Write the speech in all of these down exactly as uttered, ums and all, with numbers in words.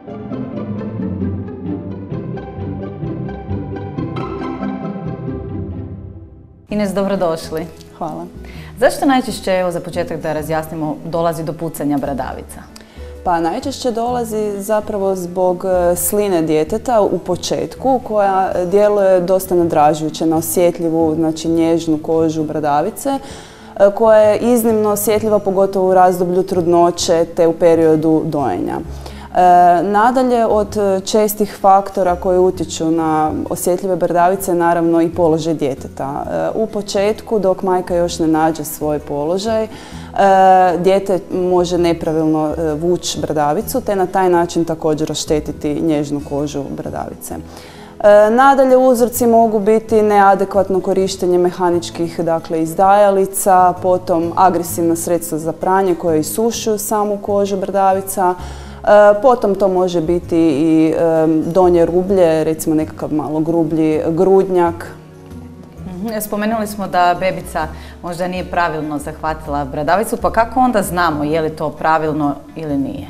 Ines, dobrodošli. Hvala. Zašto najčešće, evo za početak da razjasnimo, dolazi do pucanja bradavica? Pa najčešće dolazi zapravo zbog sline djeteta u početku koja djeluje dosta nadražujuće na osjetljivu, znači nježnu kožu bradavice koja je iznimno osjetljiva pogotovo u razdoblju trudnoće te u periodu dojenja. Nadalje, od čestih faktora koji utječu na osjetljive bradavice, naravno i položaj djeteta. U početku, dok majka još ne nađe svoj položaj, dijete može nepravilno vući bradavicu te na taj način također oštetiti nježnu kožu bradavice. Nadalje, uzroci mogu biti neadekvatno korištenje mehaničkih dakle, izdajalica, potom agresivna sredstva za pranje koje isušuju samu kožu bradavica. Potom to može biti i donje rublje, recimo nekakav malo grublji grudnjak. Spomenuli smo da bebica možda nije pravilno zahvatila bradavicu, pa kako onda znamo je li to pravilno ili nije?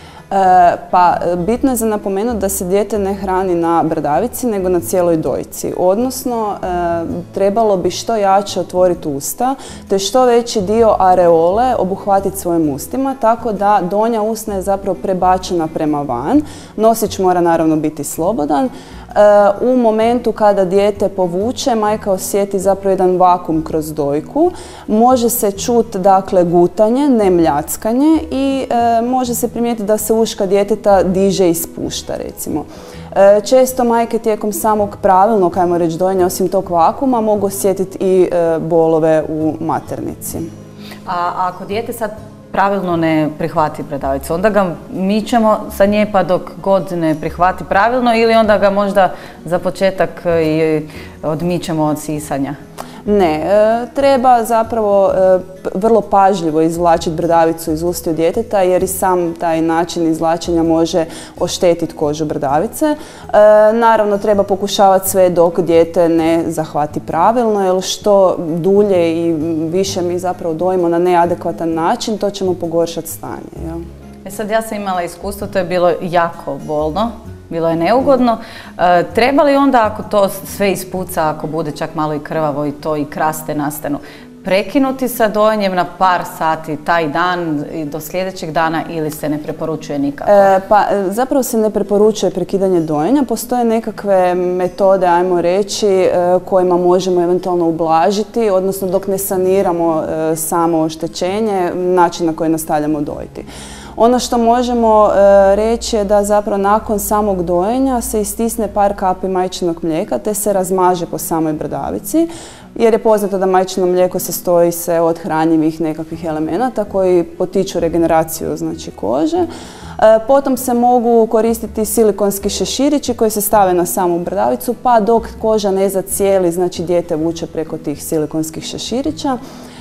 Pa bitno je za napomenuti da se dijete ne hrani na bradavici nego na cijeloj dojci. Odnosno, trebalo bi što jače otvoriti usta te što veći dio areole obuhvatiti svojim ustima, tako da donja usna je zapravo prebačena prema van. Nosić mora naravno biti slobodan. U momentu kada dijete povuče, majka osjeti zapravo jedan vakum kroz dojku. Može se čuti dakle gutanje, ne mljackanje i e, može se primijetiti da se uška djeteta diže i spušta recimo. E, često majke tijekom samog pravilnog, ajmo reći, dojenja, osim tog vakuma, mogu osjetiti i e, bolove u maternici. A ako dijete sad pravilno ne prihvati bradavicu, onda ga mičemo sa nje pa dok god ne prihvati pravilno ili onda ga možda za početak i odmičemo od sisanja? Ne, treba zapravo vrlo pažljivo izvlačiti bradavicu iz ustiju djeteta jer i sam taj način izvlačenja može oštetiti kožu bradavice. Naravno, treba pokušavati sve dok dijete ne zahvati pravilno jer što dulje i više mi zapravo dojimo na neadekvatan način, to ćemo pogoršati stanje. Jel? E sad, ja sam imala iskustvo, to je bilo jako bolno. Bilo je neugodno. E, treba li onda, ako to sve ispuca, ako bude čak malo i krvavo i to i kraste nastanu, prekinuti sa dojenjem na par sati taj dan do sljedećeg dana ili se ne preporučuje nikako? E, pa zapravo se ne preporučuje prekidanje dojenja. Postoje nekakve metode, ajmo reći, e, kojima možemo eventualno ublažiti, odnosno dok ne saniramo e, samo oštećenje, način na koji nastavljamo dojiti. Ono što možemo e, reći je da zapravo nakon samog dojenja se istisne par kapi majčinog mlijeka te se razmaže po samoj bradavici, jer je poznato da majčino mlijeko sastoji se od hranjivih nekakvih elemenata koji potiču regeneraciju znači, kože. E, potom se mogu koristiti silikonski šeširići koji se stave na samu bradavicu pa dok koža ne zacijeli, znači dijete vuče preko tih silikonskih šeširića.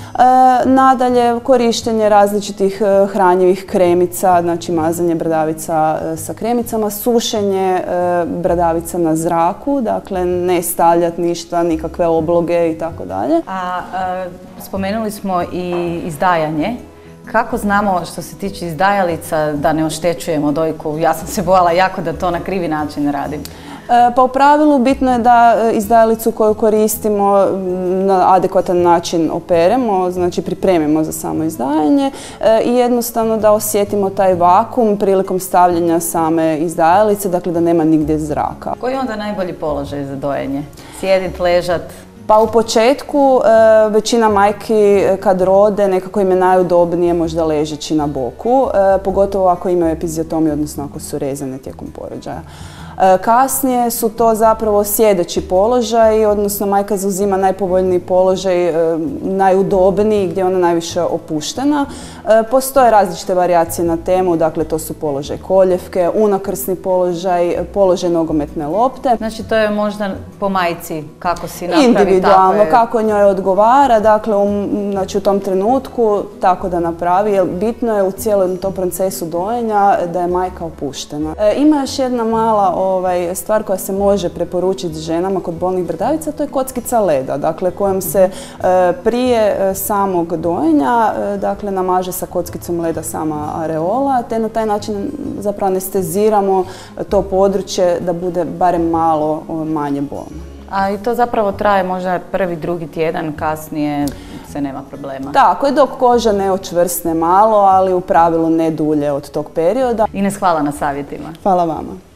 E, nadalje, korištenje različitih e, hranjivih kremica, znači mazanje bradavica e, sa kremicama, sušenje e, bradavica na zraku, dakle ne stavljati ništa, nikakve obloge i tako dalje. A e, spomenuli smo i izdajanje. Kako znamo što se tiče izdajalica da ne oštećujemo dojku? Ja sam se bojala jako da to na krivi način radim. Pa u pravilu bitno je da izdajalicu koju koristimo na adekvatan način operemo, znači pripremimo za samo izdajanje i jednostavno da osjetimo taj vakum prilikom stavljanja same izdajalice, dakle da nema nigdje zraka. Koji je onda najbolji položaj za dojenje? Sjedit, ležat? Pa u početku e, većina majki kad rode nekako im je najudobnije možda ležeći na boku, e, pogotovo ako imaju epiziotomiju, odnosno ako su rezane tijekom porođaja. E, kasnije su to zapravo sjedeći položaj, odnosno majka zauzima najpovoljniji položaj, e, najudobniji gdje je ona najviše opuštena. E, postoje različite varijacije na temu, dakle to su položaj koljevke, unakrsni položaj, položaj nogometne lopte. Znači to je možda po majci kako si napravi. Individualno, je... kako njoj odgovara, dakle u, znači, u tom trenutku tako da napravi, jer bitno je u cijelom tom procesu dojenja da je majka opuštena. E, ima još jedna mala ovaj, stvar koja se može preporučiti ženama kod bolnih bradavica, to je kockica leda, dakle kojom se e, prije e, samog dojenja e, dakle, namaže sa kockicom leda sama areola, te na taj način zapravo anesteziramo to područje da bude barem malo o, manje bolno. A i to zapravo traje možda prvi, drugi tjedan, kasnije se nema problema. Tako je, dok koža ne očvrsne malo, ali u pravilu ne dulje od tog perioda. Ines, hvala na savjetima. Hvala vama.